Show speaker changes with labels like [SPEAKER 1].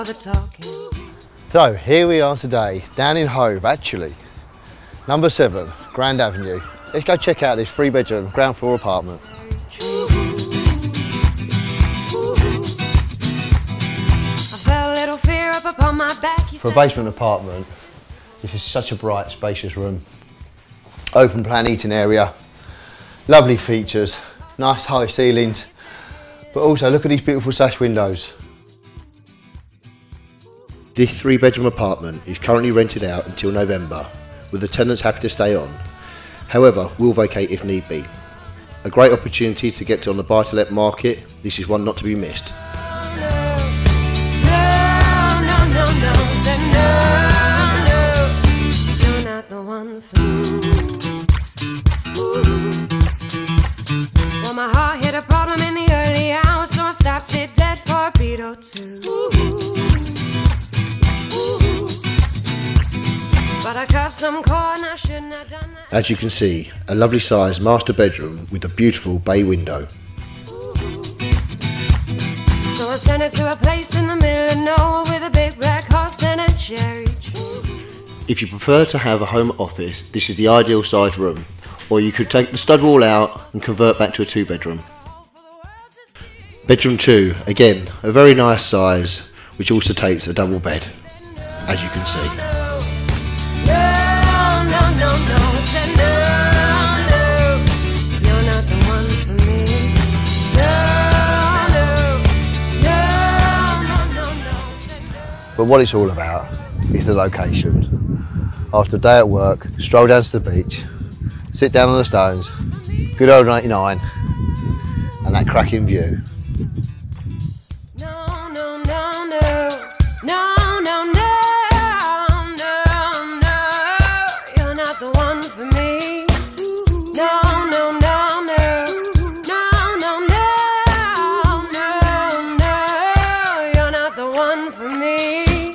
[SPEAKER 1] the talking.
[SPEAKER 2] So here we are today, down in Hove actually. Number 7, Grand Avenue. Let's go check out this 3-bedroom ground floor apartment. For a basement apartment, this is such a bright, spacious room. Open plan eating area, lovely features, nice high ceilings, but also look at these beautiful sash windows. This 3-bedroom apartment is currently rented out until November, with the tenants happy to stay on. However, will vacate if need be. A great opportunity to get on the buy-to-let market. This is one not to be missed.
[SPEAKER 1] Well, my heart hit a problem in the early hours, so I stopped it dead for a beat or two. But I cut some cord and I shouldn't have done that.
[SPEAKER 2] As you can see, a lovely sized master bedroom with a beautiful bay window.
[SPEAKER 1] So I sent it to a place in the middle of nowhere with a big black horse and a cherry tree.
[SPEAKER 2] If you prefer to have a home office, this is the ideal sized room. Or you could take the stud wall out and convert back to a 2-bedroom. Bedroom 2, again, a very nice size, which also takes a double bed, as you can see. But what it's all about is the location. After a day at work, stroll down to the beach, sit down on the stones, good old 99, and that cracking view.
[SPEAKER 1] You're not the one for me. You're not the one for me.